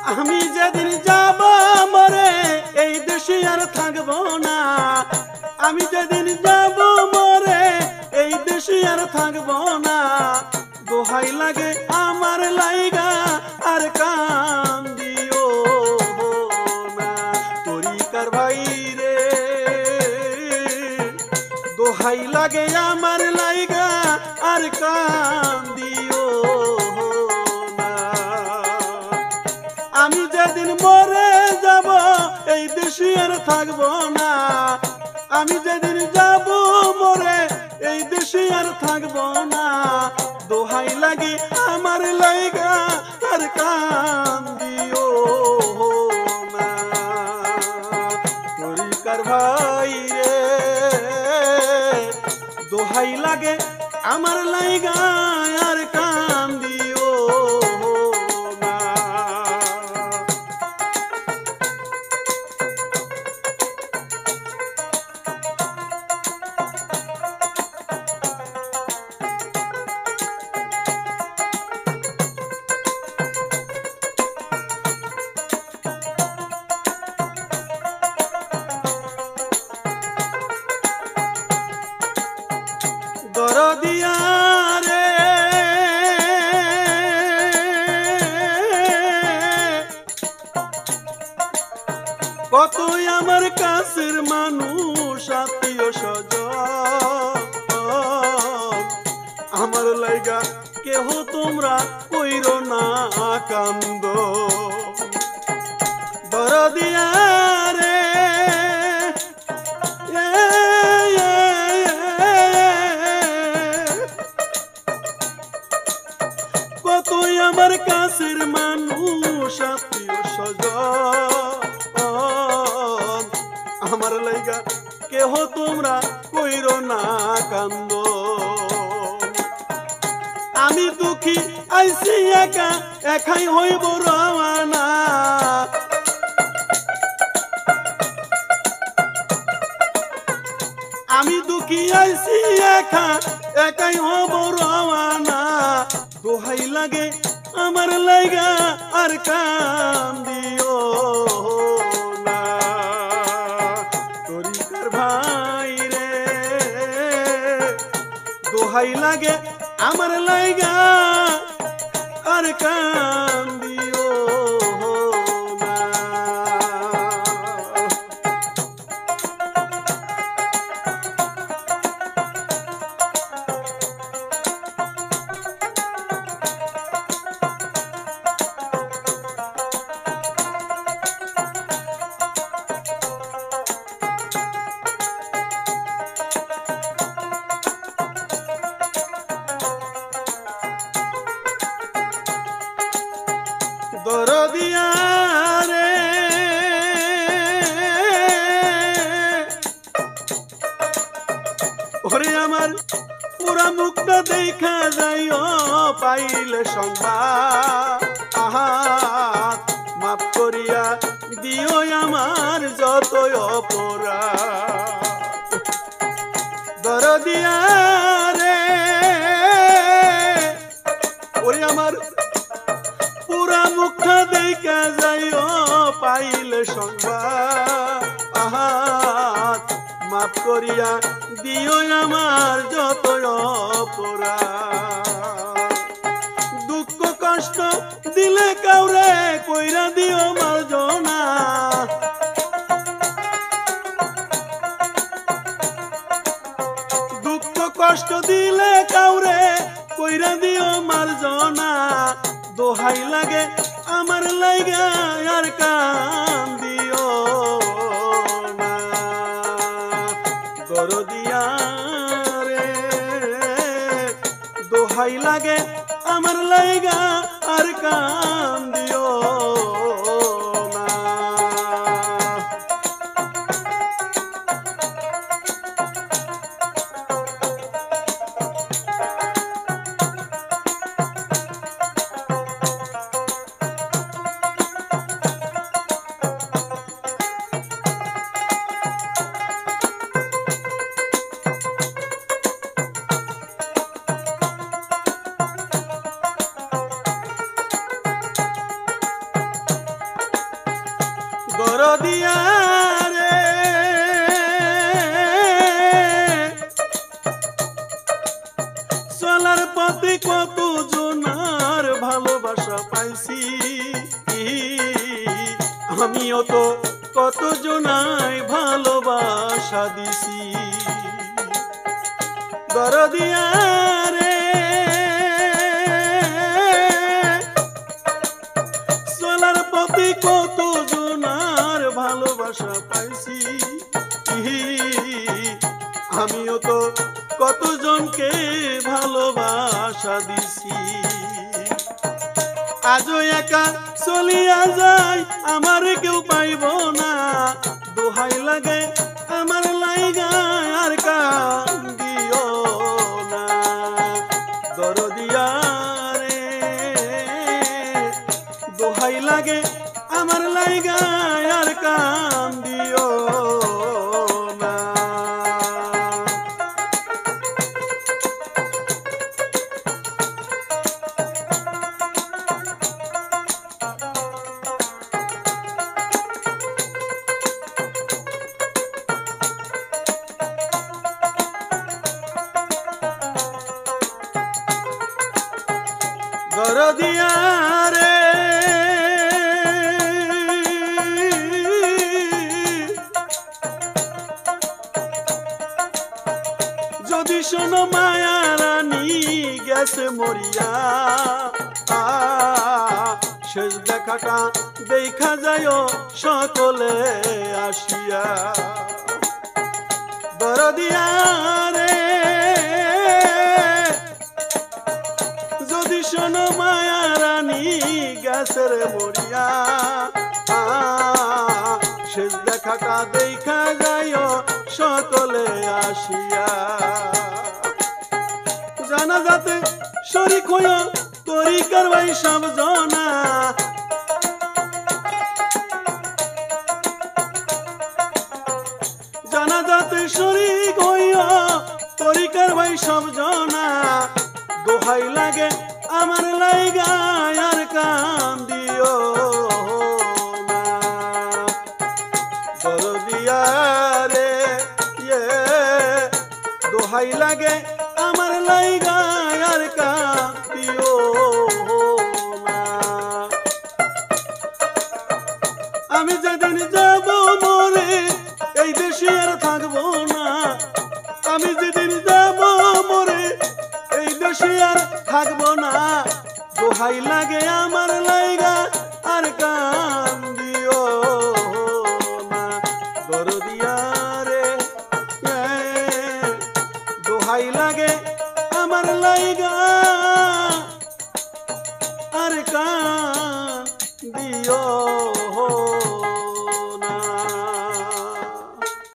আমি যেদিন যাব মরে এই দেশে আর থাকবো না। আমি যেদিন যাব মরে এই দেশে আর থাকবো না। দোহাই লাগে আমার লাইগা আর কান্দিও না তরিকার ভাই রে। দোহাই লাগে আমার লাইগা আর কান্দিও না। আমি যেদিন মরে যাব এই দেশে আর থাকবো না। আমি যেদিন যাব মরে এই দেশে আর থাকবো না। দোহাই লাগে আমার লাইগা আর কান্দিও না তরিকার ভাই রে। দোহাই লাগে আমার লাইগা আর কান্দিও না। দরদিয়া রে কতই আমার কাছের মানুষ আত্মীয় স্বজন আমার লাইগা কেহ তোমরা কইরো না কান্দ। দরদিয়া রে কতই আমার কাছের মানুষ আত্মীয় স্বজন আমার লাইগা কেহ তোমরা কইরো না কান্দ। আমি দুঃখী আইছি একা একাই হইব রওয়ানা। আমি দুঃখী আইছি একা একাই হব রওয়ানা। দোহাই লাগে আমার লাইগা আর কান্দিও না তরিকার ভাই রে। দোহাই লাগে আমার লাইগা আর কান্দিও না। দরদিয়া রে ওরে আমার পুরা মুখটা দেখা যাইও পাইলে সংবাদ। আহাত মাফ করিয়া দিও আমার যতই অপরাধ। দরদিয়া রে ওরে আমার পুরা মুখটা দেখা যাইও পাইলে সংবাদ। আহাত মাফ করিয়া দিও আমার যত অপরাধ। দুঃখ কষ্ট দিলে কাউরে কইরা দিও মার্জনা। দুঃখ কষ্ট দিলে কাউরে কইরা দিও মার্জনা। দোহাই লাগে আমার লাইগা আর কান্দিও না দরদিয়া রে। দোহাই লাগে আমার লাইগা আর কান্দিও না। দরদিয়া রে চলার পথে কত জনার ভালোবাসা পাইছি আমিও তো কত জনায় ভালোবাসা দিছি দরদিয়া রে চলার পথে কত জনার ভালোবাসা পাইছি আমিও তো কতজনকে ভালোবাসা দিছি আজও একা চলিয়া যাই আমার কেউ পাইব না দোহাই লাগে আমার লাইগা আর কান্দিও না দরদিয়া রে দোহাই লাগে আমার লাইগা আর কান্দিও না দরদিয়া রে যদি শোনো মায়া রানী গেছে মরিয়া শেষ দেখাটা দেখা যায় সকলে আসিয়া দরদিয়া রে যদি শোনো মায়া রানী গেছে রে মরিয়া শেষ দেখাটা দেখা যায় সকলে আসিয়া জানা যাতে শরিক হইয়া তরিকার ভাই সব জনা জানা যাতে শরিক হইয়া তরিকার ভাই সব জনা দোহাই লাগে আমার লাইগা আর কান্দিও না দরদিয়া রে দোহাই লাগে আমার লাইগা আর কান্দিও না আমি যেদিন যাব মরে এই দেশে আর থাকবো না আমি যেদিন যাব মরে এই দেশে আর থাকবো না দোহাই লাগে আমার লাইগা আর কান্দিও না দরদিয়া রে দোহাই লাগে আমার লাইগা আর কান্দিও